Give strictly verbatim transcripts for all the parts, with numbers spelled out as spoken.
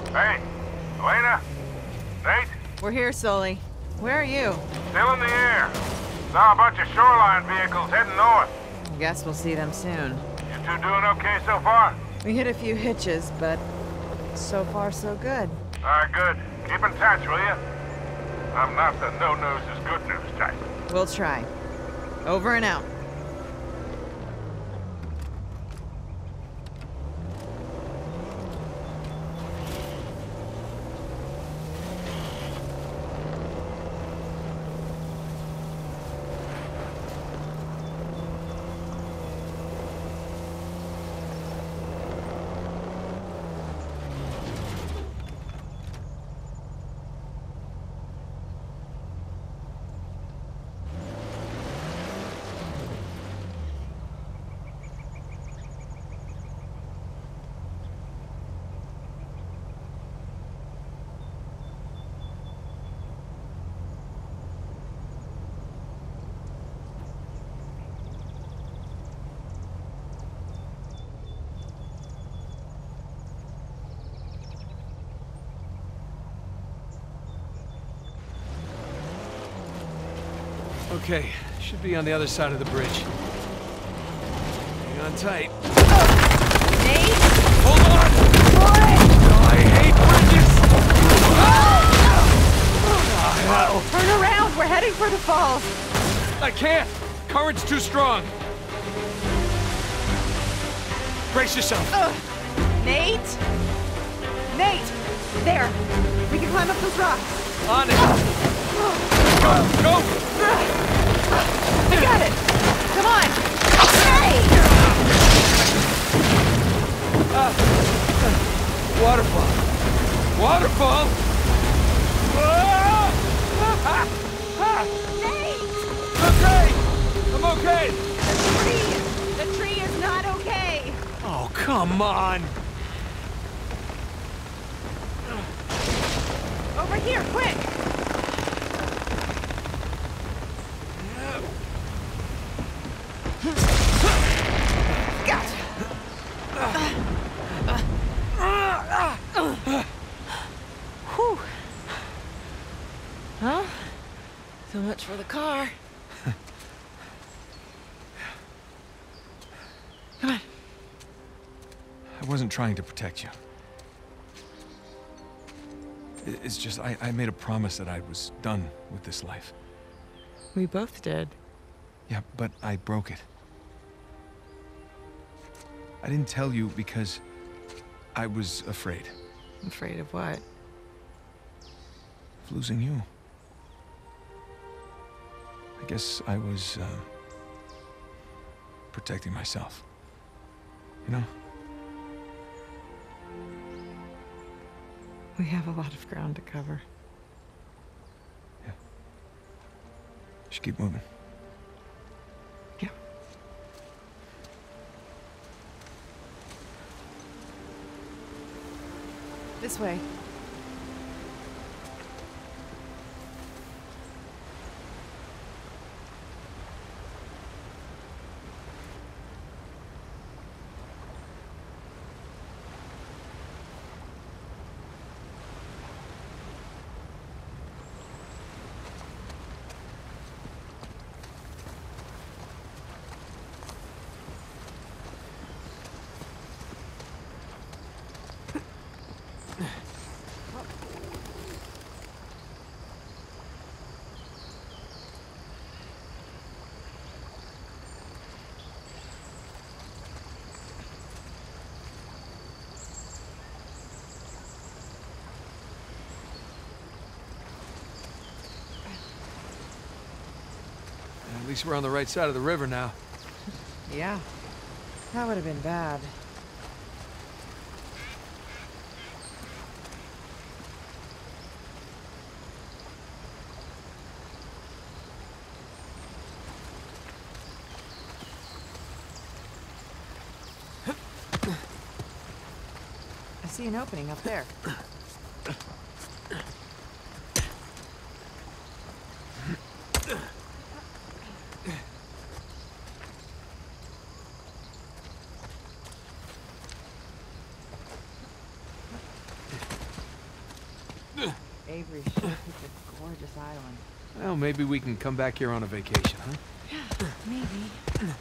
Hey, Elena? Nate? We're here, Sully. Where are you? Still in the air. Saw a bunch of shoreline vehicles heading north. I guess we'll see them soon. You two doing okay so far? We hit a few hitches, but so far so good. Alright, good. Keep in touch, will you? I'm not the no-news is good news type. We'll try. Over and out. Okay, should be on the other side of the bridge. Hang on tight. Nate! Hold on! Boy! Oh, I hate bridges! Oh, hell. Turn around! We're heading for the falls! I can't! Current's too strong! Brace yourself! Ugh. Nate! Nate! There! We can climb up those rocks! On it! Go! Go! I got it! Come on! Hey! Uh, uh, waterfall! Waterfall! Ah! Nate! Okay! I'm okay! The tree! The tree is not okay! Oh, come on! Over here, quick! Gotcha! Whew. Huh? So much for the car. Come on. I wasn't trying to protect you. I- It's just, I, I made a promise that I was done with this life. We both did. Yeah, but I broke it. I didn't tell you because I was afraid Afraid of what? of losing you. I guess I was, uh, protecting myself. You know? We have a lot of ground to cover. Yeah. Should keep moving. Yeah. This way. At least we're on the right side of the river now. Yeah. That would have been bad. I see an opening up there. Avery sure picked a gorgeous island. Well, maybe we can come back here on a vacation, huh? Yeah, maybe.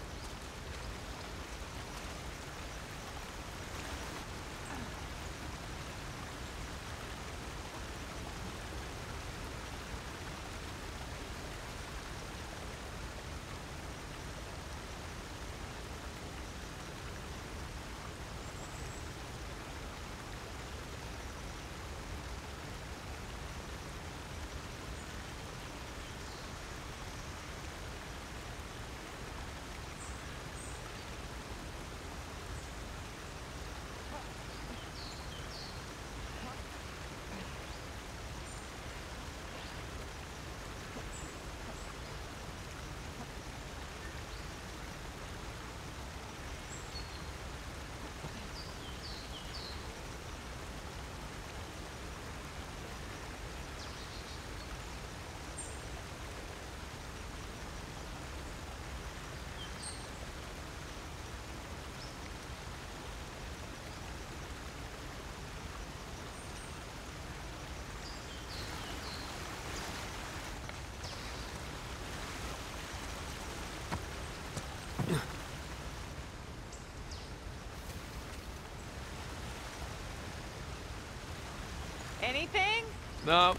Anything? No.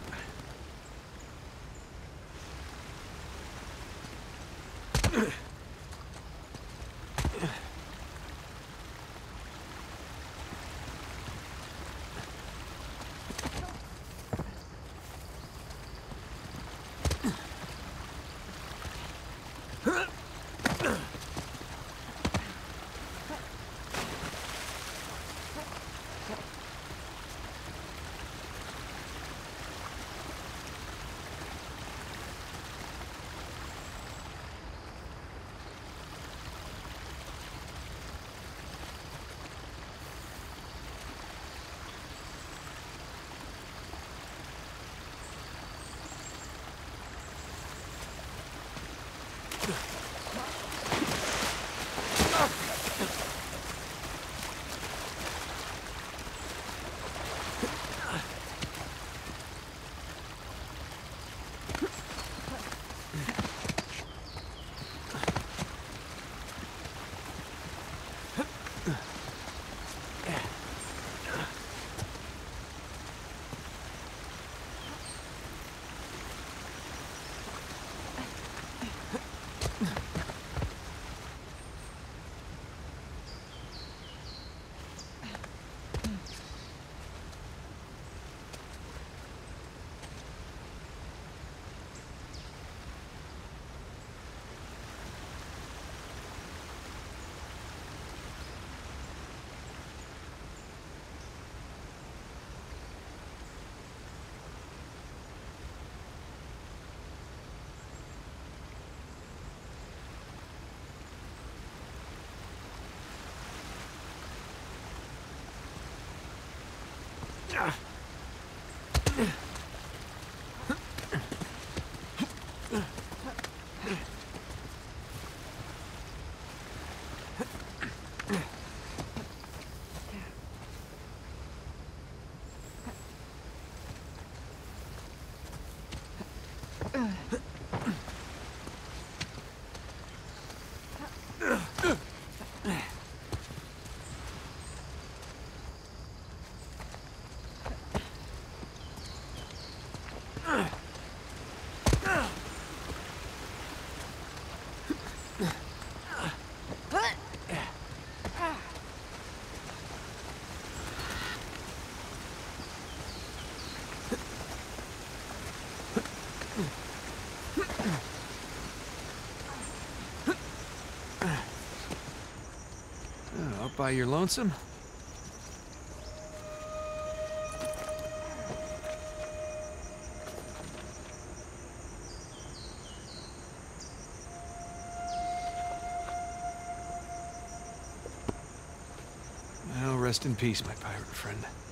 Out by your lonesome? Well, rest in peace, my pirate friend.